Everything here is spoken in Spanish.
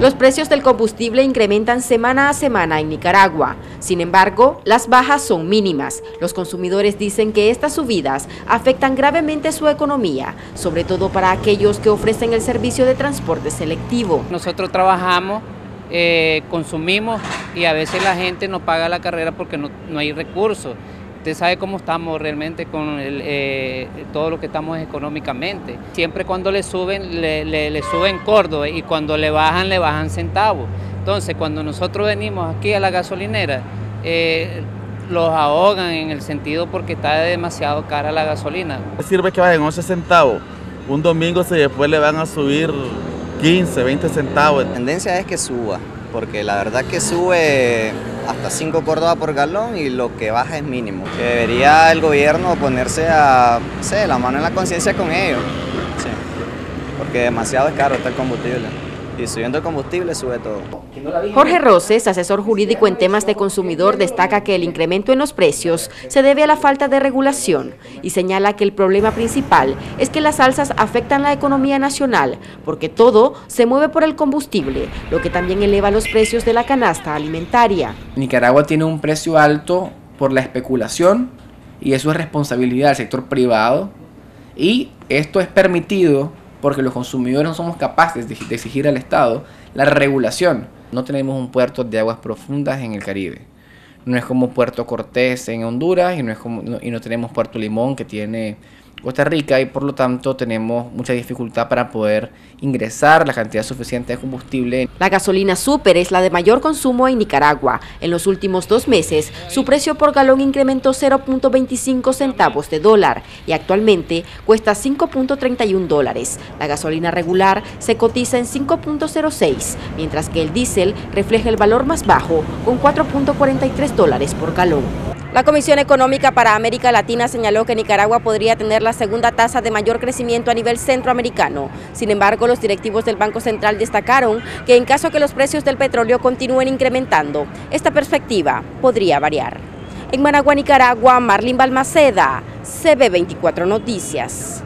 Los precios del combustible incrementan semana a semana en Nicaragua. Sin embargo, las bajas son mínimas. Los consumidores dicen que estas subidas afectan gravemente su economía, sobre todo para aquellos que ofrecen el servicio de transporte selectivo. Nosotros trabajamos, consumimos y a veces la gente no paga la carrera porque no hay recursos. Usted sabe cómo estamos realmente con todo lo que estamos económicamente. Siempre cuando le suben cordo y cuando le bajan centavos. Entonces cuando nosotros venimos aquí a la gasolinera, los ahogan en el sentido porque está demasiado cara la gasolina. Sirve que bajen 11 centavos, un domingo si después le van a subir 15, 20 centavos. La tendencia es que suba, porque la verdad que sube hasta 5 córdobas por galón y lo que baja es mínimo. Que debería el gobierno ponerse a, no sé, la mano en la conciencia con ellos, sí, porque demasiado es caro está el combustible. Y subiendo el combustible sube todo. Jorge Roses, asesor jurídico en temas de consumidor, destaca que el incremento en los precios se debe a la falta de regulación y señala que el problema principal es que las alzas afectan la economía nacional porque todo se mueve por el combustible, lo que también eleva los precios de la canasta alimentaria. Nicaragua tiene un precio alto por la especulación y eso es responsabilidad del sector privado y esto es permitido porque los consumidores no somos capaces de exigir al Estado la regulación. No tenemos un puerto de aguas profundas en el Caribe. No es como Puerto Cortés en Honduras y no tenemos Puerto Limón que tiene Costa Rica y por lo tanto tenemos mucha dificultad para poder ingresar la cantidad suficiente de combustible. La gasolina súper es la de mayor consumo en Nicaragua. En los últimos 2 meses, su precio por galón incrementó 0.25 centavos de dólar y actualmente cuesta 5.31 dólares. La gasolina regular se cotiza en 5.06, mientras que el diésel refleja el valor más bajo con 4.43 dólares por galón. La Comisión Económica para América Latina señaló que Nicaragua podría tener la segunda tasa de mayor crecimiento a nivel centroamericano. Sin embargo, los directivos del Banco Central destacaron que en caso que los precios del petróleo continúen incrementando, esta perspectiva podría variar. En Managua, Nicaragua, Marlene Balmaceda, CB24 Noticias.